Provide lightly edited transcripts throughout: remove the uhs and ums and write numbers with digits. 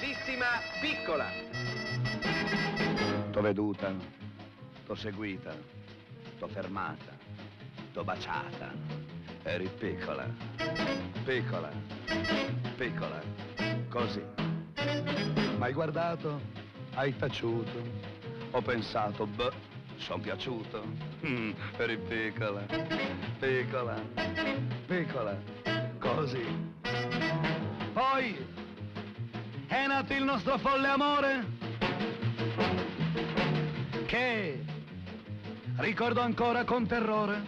famosissima Piccola. T'ho veduta, t'ho seguita, t'ho fermata, t'ho baciata. Eri piccola, piccola, piccola, così. M'hai guardato, hai taciuto, ho pensato, beh, son piaciuto. Eri piccola, piccola, piccola, così. Poi è nato il nostro folle amore, che ricordo ancora con terrore.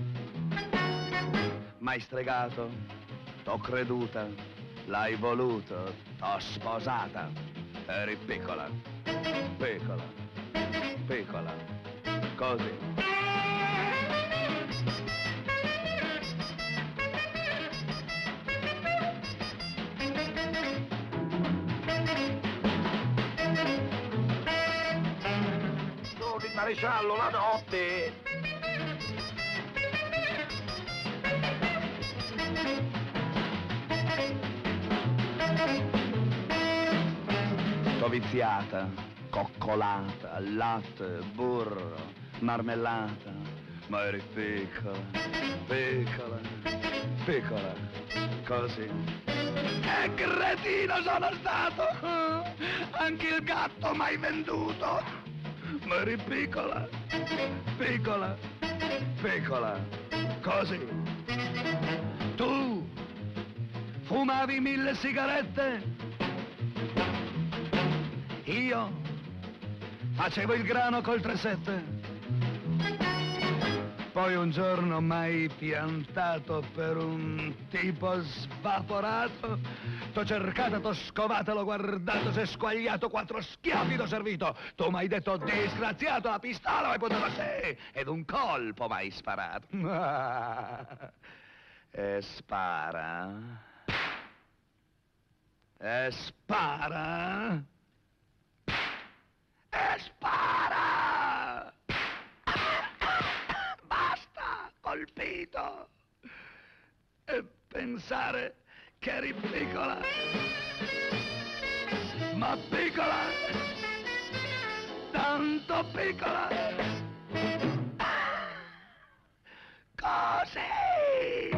M'hai stregato, t'ho creduta, l'hai voluto, t'ho sposata. Eri piccola, piccola, piccola, così. Sono il maresciallo la notte. T'ho viziata, coccolata, latte, burro, marmellata, ma eri piccola, piccola, piccola, così. Che cretino sono stato! Anche il gatto m'hai venduto! Ma eri piccola, piccola, piccola, così. Tu fumavi 1000 sigarette? Io facevo il grano col 3-7. Poi un giorno m'hai piantato per un tipo svaporato. T'ho cercato, t'ho scovato, l'ho guardato, s'è squagliato, 4 schiaffi t'ho servito. Tu m'hai detto disgraziato, la pistola m'hai puntato a te ed un colpo m'hai sparato. E spara. E spara. E spara! Basta, colpito! E pensare che eri piccola, ma piccola, tanto piccola, così!